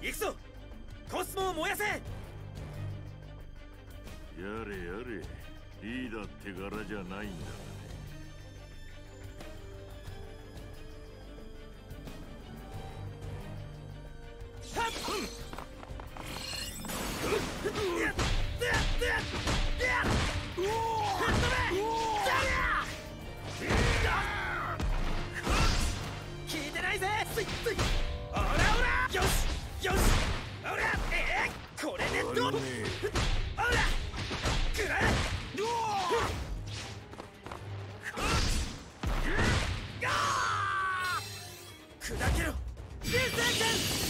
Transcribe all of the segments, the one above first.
行くぞ。コスモを燃やせ。やれやれ、リーダーって柄じゃないんだがね。 聞いてないぜ。オラオラ、よしよし、オラ、これでどう。オラ、くらえ。砕けろ、流星剣。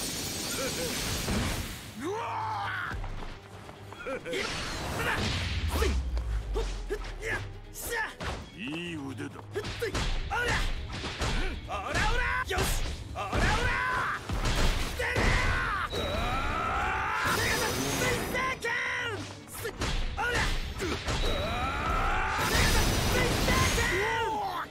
いい腕だ。 オラオラオラ、よし、オラオラ、出るよ。水星剣。オラ、水星剣。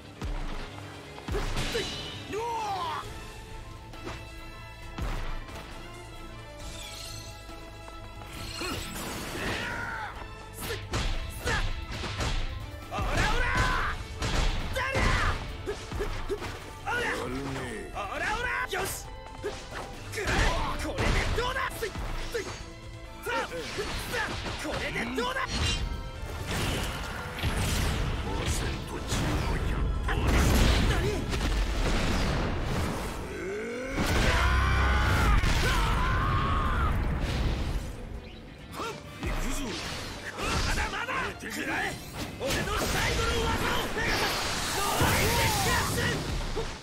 よし、くらえ。これでどうだ。これでどうだ。まだまだくらえ。俺の最後の技をノーリンでキャッシュ。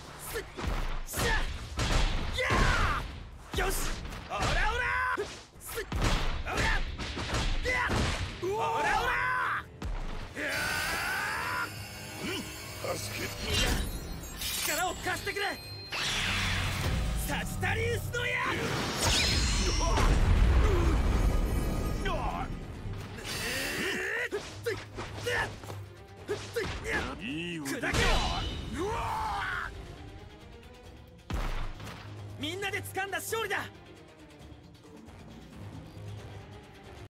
よし、オラオラ、オラオラ、 助けて。 力を貸してくれ。サジタリウスの矢。 いい腕砕けろ。みんなで掴んだ勝利だ。